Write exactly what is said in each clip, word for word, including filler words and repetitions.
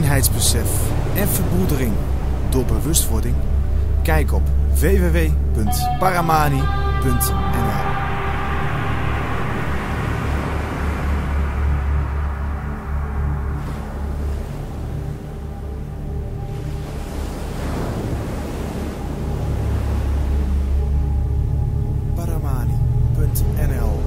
eenheidsbesef en verbroedering door bewustwording? Kijk op w w w punt paramani punt n l. paramani punt n l.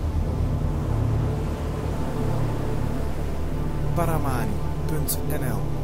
paramani punt n l.